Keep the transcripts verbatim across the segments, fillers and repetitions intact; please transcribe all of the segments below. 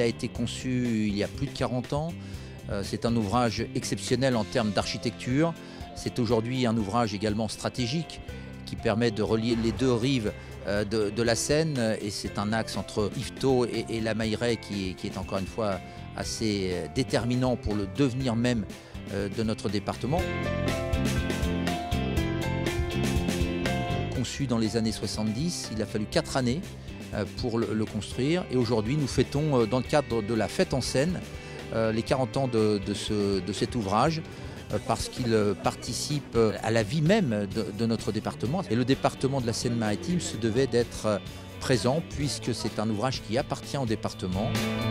il a été conçu il y a plus de quarante ans. C'est un ouvrage exceptionnel en termes d'architecture. C'est aujourd'hui un ouvrage également stratégique qui permet de relier les deux rives de, de la Seine. Et c'est un axe entre Yvetot et, et la Mailleraie qui, qui est encore une fois assez déterminant pour le devenir même de notre département. Conçu dans les années soixante-dix, il a fallu quatre années pour le, le construire. Et aujourd'hui, nous fêtons dans le cadre de la fête en Seine les quarante ans de, de, ce, de cet ouvrage, parce qu'il participe à la vie même de, de notre département. Et le département de la Seine-Maritime se devait d'être présent, puisque c'est un ouvrage qui appartient au département.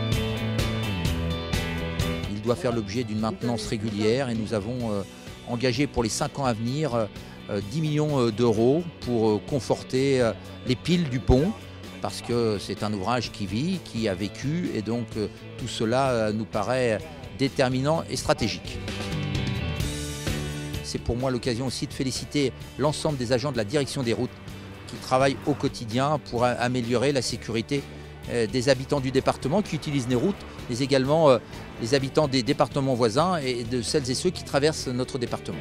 Il doit faire l'objet d'une maintenance régulière et nous avons engagé pour les cinq ans à venir dix millions d'euros pour conforter les piles du pont, parce que c'est un ouvrage qui vit, qui a vécu, et donc tout cela nous paraît déterminant et stratégique. C'est pour moi l'occasion aussi de féliciter l'ensemble des agents de la direction des routes qui travaillent au quotidien pour améliorer la sécurité des habitants du département qui utilisent les routes, mais également les habitants des départements voisins et de celles et ceux qui traversent notre département.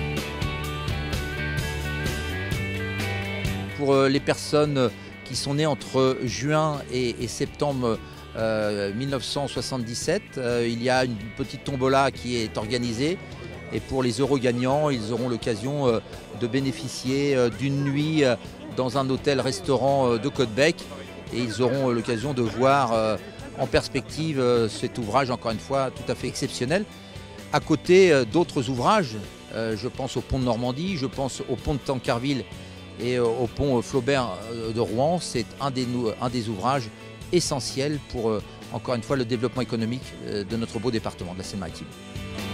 Pour les personnes qui sont nées entre juin et, et septembre euh, mille neuf cent soixante-dix-sept, euh, il y a une petite tombola qui est organisée. Et pour les heureux gagnants, ils auront l'occasion euh, de bénéficier euh, d'une nuit euh, dans un hôtel-restaurant euh, de Côte-Bec. Et ils auront euh, l'occasion de voir euh, en perspective euh, cet ouvrage, encore une fois, tout à fait exceptionnel. À côté euh, d'autres ouvrages, euh, je pense au pont de Normandie, je pense au pont de Tancarville et au pont Flaubert de Rouen. C'est un des, un des ouvrages essentiels pour, encore une fois, le développement économique de notre beau département de la Seine-Maritime.